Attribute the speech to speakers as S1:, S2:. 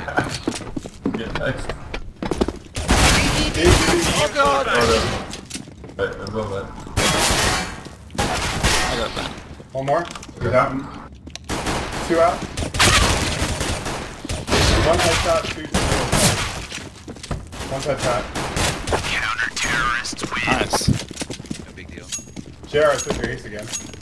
S1: Get next.
S2: Oh god!
S1: Oh no. Right, I'm going back.
S2: I got that.
S3: One more. He's out. Two out. One headshot, two to one headshot.
S4: Counter-terrorists win.
S2: Nice.
S5: No big deal.
S3: JR, I took your ace again.